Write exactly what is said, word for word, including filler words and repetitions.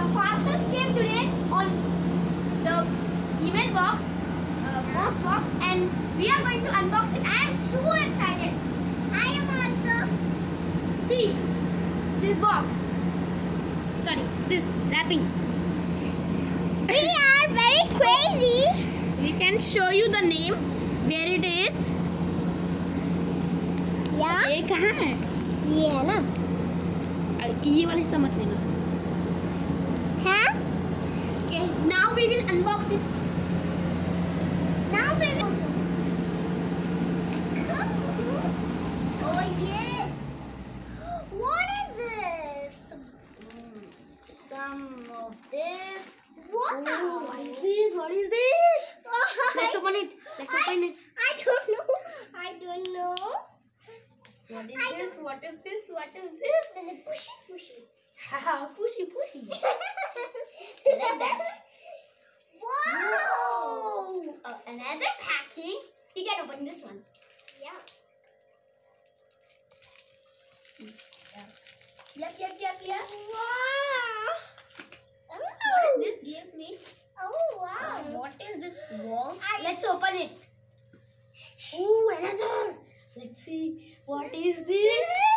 parcel came today on the email box, uh, post box, and we are going to unbox it. I am so excited. I am also. See this box. Sorry, this wrapping. We are very crazy. We can show you the name where it is. Yeah. ये कहाँ है? ये है ना. ये वाला हिस्सा मत लेना. हाँ? Okay, now we will unbox it. Now we will. Oh yeah! What is this? Some of this. What? Oh, what is this? What is this? Let's open it. Let's open it. I don't know. I don't know. What is this? What is this? What is this? Pushy, pushy. Haha, pushy, pushy. Like that. Wow! Uh, another packing. You can open this one. Yeah. Yep, yep, yep, yep. Wow. What is this? Give me. Oh wow. Uh, what is this wall? I- Let's open it. Oh, another. Let's see. What is this?